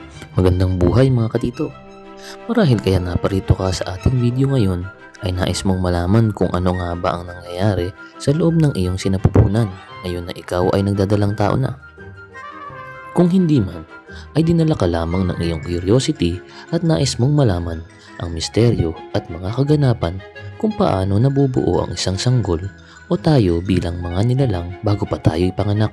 Magandang buhay mga katito. Marahil kaya naparito ka sa ating video ngayon ay nais mong malaman kung ano nga ba ang nangyayari sa loob ng iyong sinapupunan ngayon na ikaw ay nagdadalang tao na. Kung hindi man, ay dinala ka lamang ng iyong curiosity at nais mong malaman ang misteryo at mga kaganapan kung paano nabubuo ang isang sanggol o tayo bilang mga nilalang bago pa tayo ipanganak.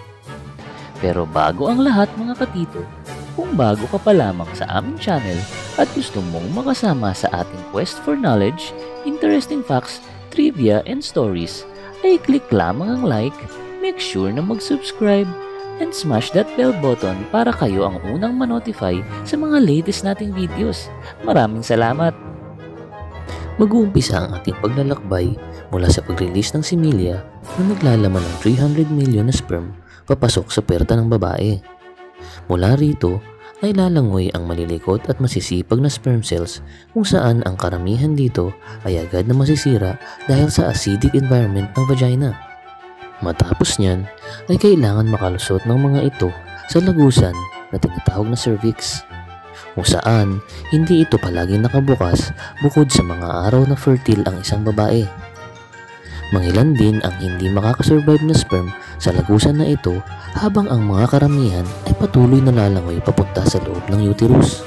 Pero bago ang lahat mga katito, kung bago ka pa lamang sa aming channel at gusto mong makasama sa ating quest for knowledge, interesting facts, trivia, and stories, ay click lamang ang like, make sure na mag-subscribe, and smash that bell button para kayo ang unang ma-notify sa mga latest nating videos. Maraming salamat! Mag-uumpisa ang ating paglalakbay mula sa pag-release ng similya na naglalaman ng 300 million na sperm papasok sa puwerta ng babae. Mula rito ay lalangoy ang malilikot at masisipag na sperm cells kung saan ang karamihan dito ay agad na masisira dahil sa acidic environment ng vagina. Matapos niyan ay kailangan makalusot ng mga ito sa lagusan na tinatawag na cervix, kung saan hindi ito palaging nakabukas bukod sa mga araw na fertile ang isang babae. Mangilan din ang hindi makakasurvive na sperm sa lagusan na ito habang ang mga karamihan ay patuloy na lalangoy papunta sa loob ng uterus.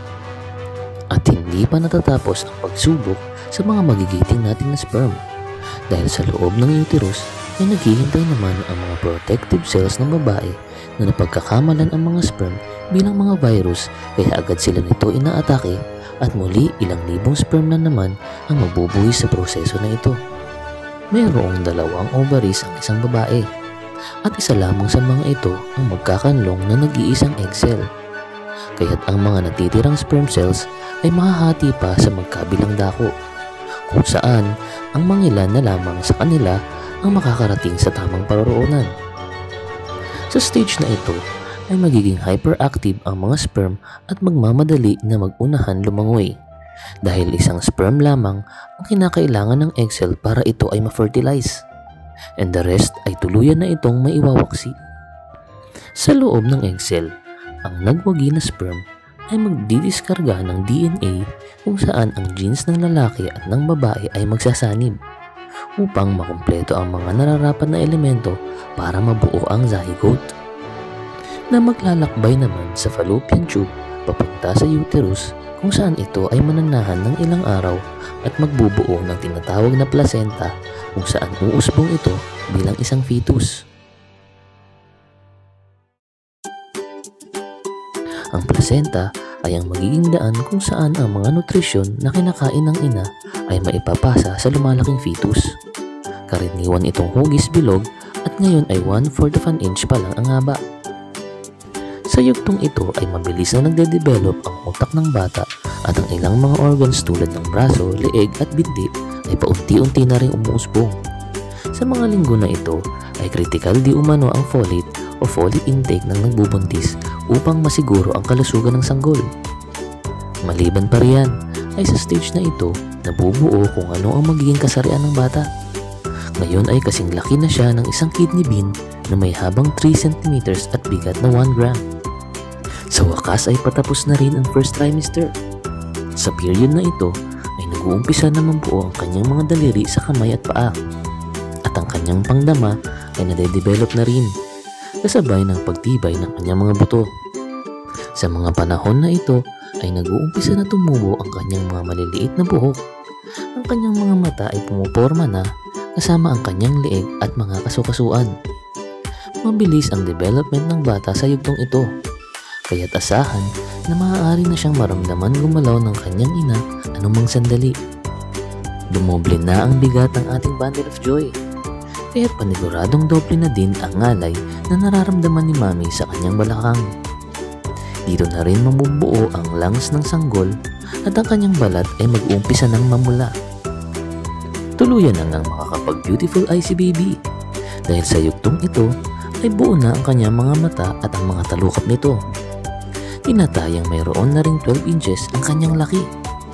At hindi pa natatapos ang pagsubok sa mga magigiting natin na sperm dahil sa loob ng uterus ay naghihintay naman ang mga protective cells ng babae na napagkakamalan ang mga sperm bilang mga virus kaya agad sila nito inaatake at muli ilang libong sperm na naman ang mabubuhay sa proseso na ito. Mayroong 2 ovaries ang isang babae at isa lamang sa mga ito ang magkakanlong na nag-iisang egg cell. Kaya't ang mga natitirang sperm cells ay mahahati pa sa magkabilang dako kung saan ang mangilan na lamang sa kanila ang makakarating sa tamang paroroonan. Sa stage na ito ay magiging hyperactive ang mga sperm at magmamadali na mag-unahan lumangoy dahil isang sperm lamang ang kinakailangan ng egg cell para ito ay ma-fertilize, and the rest ay tuluyan na itong maiwawaksi. Sa loob ng egg cell, ang nagwagi na sperm ay magdidiskarga ng DNA kung saan ang genes ng lalaki at ng babae ay magsasanib upang makumpleto ang mga nararapat na elemento para mabuo ang zygote na maglalakbay naman sa fallopian tube papunta sa uterus kung saan ito ay mananahan ng ilang araw at magbubuo ng tinatawag na placenta kung saan uusbong ito bilang isang fetus. Ang placenta ay ang magiging daan kung saan ang mga nutrisyon na kinakain ng ina ay maipapasa sa lumalaking fetus. Karaniwan itong hugis bilog at ngayon ay 1/4 of an inch pa lang ang haba. Sa yugtong ito ay mabilis na nagde-develop ang utak ng bata at ang ilang mga organs tulad ng braso, leeg at binti ay paunti-unti na rin umuusbong. Sa mga linggo na ito ay critical di umano ang folate o folic intake ng nagbubuntis upang masiguro ang kalusugan ng sanggol. Maliban pa riyan ay sa stage na ito nabubuo kung ano ang magiging kasarian ng bata. Ngayon ay kasing laki na siya ng isang kidney bean na may habang 3 cm at bigat na 1 gram. Sa wakas ay patapos na rin ang first trimester. Sa period na ito ay nag-uumpisa na mabuo ang kanyang mga daliri sa kamay at paa at ang kanyang pangdama ay nade-develop na rin kasabay ng pagtibay ng kanyang mga buto. Sa mga panahon na ito ay nag-uumpisa na tumubo ang kanyang mga maliliit na buhok. Ang kanyang mga mata ay pumuporma na kasama ang kanyang leeg at mga kasukasuan. Mabilis ang development ng bata sa yugtong ito, kaya't asahan na maaari na siyang maramdaman gumalaw ng kanyang ina anumang sandali. Dumoble na ang bigat ng ating bundle of joy, kaya't paniguradong doble na din ang ngalay na nararamdaman ni Mami sa kanyang balakang. Dito na rin mabubuo ang lungs ng sanggol at ang kanyang balat ay mag-uumpisa ng mamula. Tuluyan na ngang makakapag-beautiful eye si baby dahil sa yugtong ito ay buo na ang kanyang mga mata at ang mga talukap nito. Tinatayang mayroon na ring 12 inches ang kanyang laki.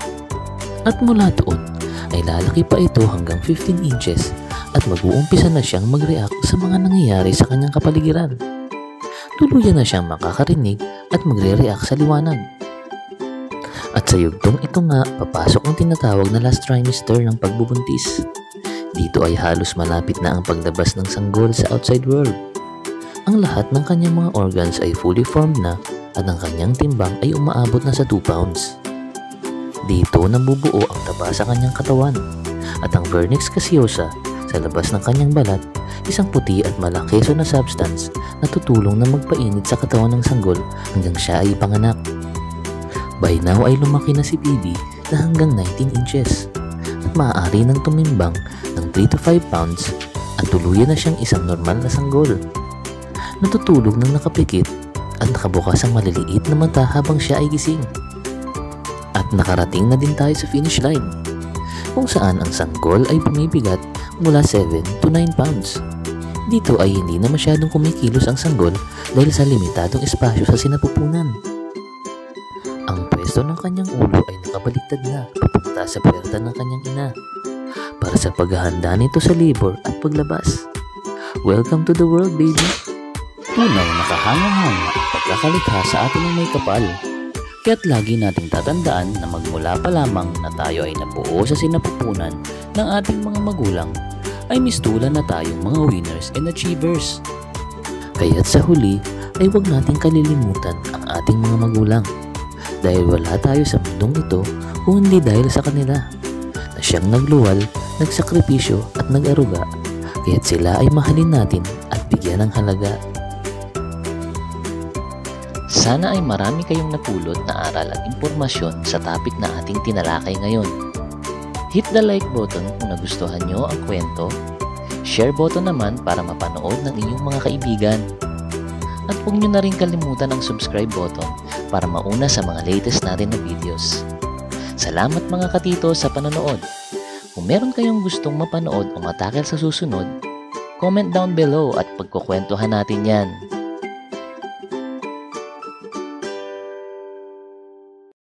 At mula doon ay lalaki pa ito hanggang 15 inches at mag-uumpisa na siyang mag-react sa mga nangyayari sa kanyang kapaligiran. tuluyan na siyang makakarinig at magre-react sa liwanag. At sa yugtong ito nga, papasok ang tinatawag na last trimester ng pagbubuntis. Dito ay halos malapit na ang paglabas ng sanggol sa outside world. Ang lahat ng kanyang mga organs ay fully formed na at ang kanyang timbang ay umaabot na sa 2 pounds. Dito nabubuo ang taba sa kanyang katawan at ang vernix caseosa sa labas ng kanyang balat, isang puti at malakeso na substance na tutulong na magpainit sa katawan ng sanggol hanggang siya ay panganak. By now ay lumaki na si baby na hanggang 19 inches at maaari nang tumimbang ng 3 to 5 pounds at tuluyan na siyang isang normal na sanggol. Natutulog ng nakapikit at nakabukas ang maliliit na mata habang siya ay gising. At nakarating na din tayo sa finish line, kung saan ang sanggol ay bumibigat mula 7 to 9 pounds. Dito ay hindi na masyadong kumikilos ang sanggol dahil sa limitadong espasyo sa sinapupunan. Ang pwesto ng kanyang ulo ay nakabaliktad na papunta sa puwerta ng kanyang ina para sa paghahanda nito sa labor at paglabas. Welcome to the world, baby! Tunay nakahangang-hanga ang pagkakalikha sa atin ng may kapal. Kaya't lagi nating tatandaan na magmula pa lamang na tayo ay nabuo sa sinapupunan ng ating mga magulang, ay mistulan na tayong mga winners and achievers. Kaya't sa huli ay huwag nating kalilimutan ang ating mga magulang. Dahil wala tayo sa mundong ito kung hindi dahil sa kanila, na siyang nagluwal, nagsakripisyo at nag-aruga, kaya't sila ay mahalin natin at bigyan ng halaga. Sana ay marami kayong napulot na aral at impormasyon sa topic na ating tinalakay ngayon. Hit the like button kung nagustuhan nyo ang kwento, share button naman para mapanood ng inyong mga kaibigan. At huwag nyo na rin kalimutan ang subscribe button para mauna sa mga latest natin na videos. Salamat mga katito sa panonood. Kung meron kayong gustong mapanood o matakel sa susunod, comment down below at pagkukwentuhan natin yan.